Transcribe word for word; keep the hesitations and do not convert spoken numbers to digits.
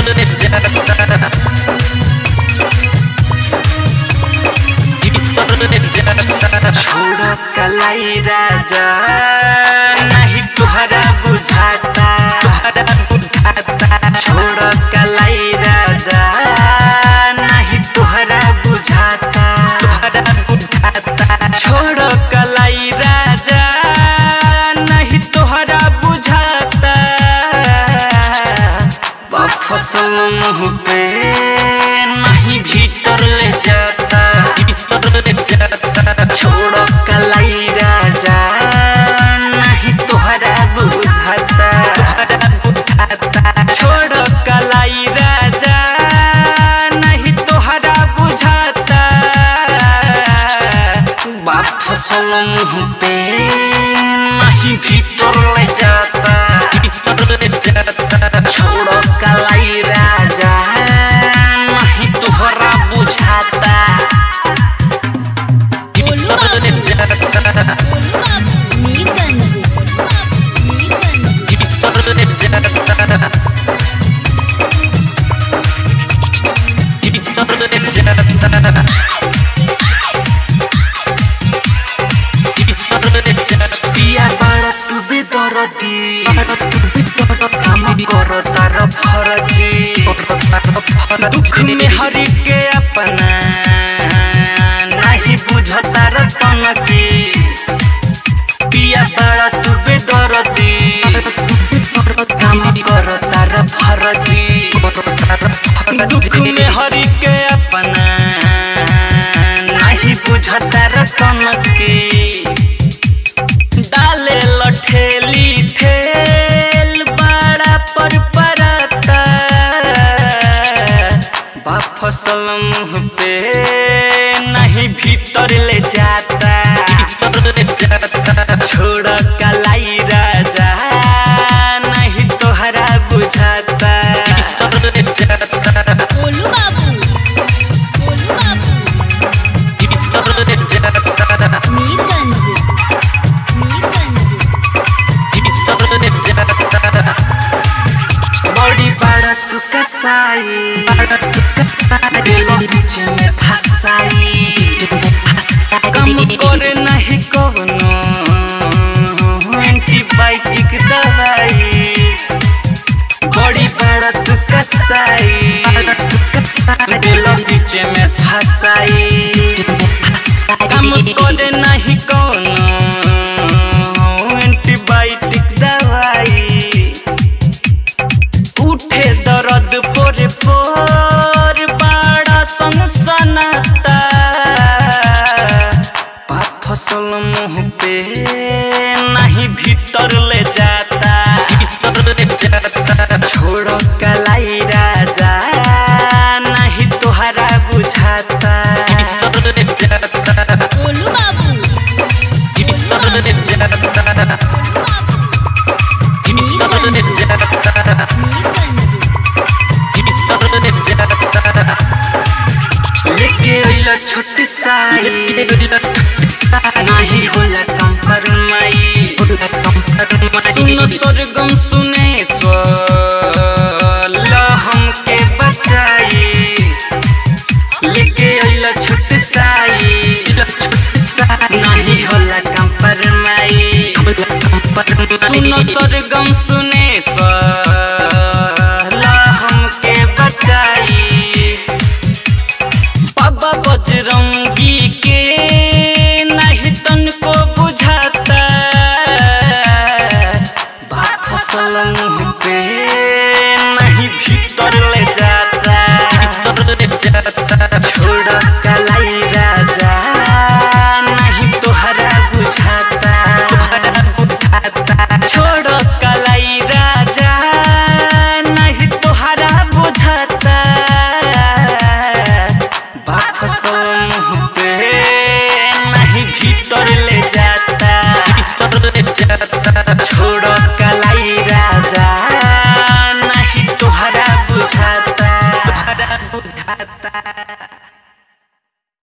छोड़ो कलाई राजा नहीं तुहरा बुझाता छोड़ो कलाई राजा नहीं तुहरा बुझाता छोड़ो कलाई राजा नहीं तुहरा बुझाता फसल मुँह पे नहीं भीतर ले जाता छोड़ो कलाई राजा नहीं तुहरा बुझाता छोड़ो कलाई राजा नहीं तुहरा बुझाता फसल मुँह पे नहीं भीतर ले जाता छोड़ो कलाई राजा नहीं तुहरा बुझाता पिया बड़ा तू भी दरदी काम करो तार फर्जी दुख में हरि के अपना नहीं बुझता रतन की पिया बड़ा तू भी दरदी काम करो तार फर्जी दुख में हरि के अपना नहीं बुझता रतन की डाले लठेली ठेल बड़ा पर परता बा फसल मुँह पे नहीं भीतर ले जाता छोड़ कलाई राजा नहीं तोहरा बुझाता बोलू बाबू बोलू बाबू मीरगंज बड़ी बड़ा तू कसाई बीच में फसाई कम करे नहीं कवनो एंटीबायोटिक दवाई बड़ी बड़ा तू कसाई बीच में फसाई कम करे नहीं कवनो एंटीबायोटिक दवाई उठे दर्द पोरे पोर बड़ा सनसनाता फसल मुँह पे नहीं भीतर ले जाता छोड़ो कलाई राजा नहीं तुहरा बुझाता बोलू बाबू लेके अइला छोट साई नहीं होला कंपरमाई सुनो सरगम सुने स्वर हमके बचाई लेके अइला छोट साई नहीं होला कंपरमाई सुनो सरगम सुने स्वर हमके बचाई बाबा बजरंगी के नहीं तनको बुझाता फसल मुँह पे नहीं भीतर ले जाता छोड़ो कलाई राजा नहीं तुहरा बुझाता छोड़ो कलाई राजा नहीं तुहरा बुझाता फसल मुँह पे नहीं भीतर ले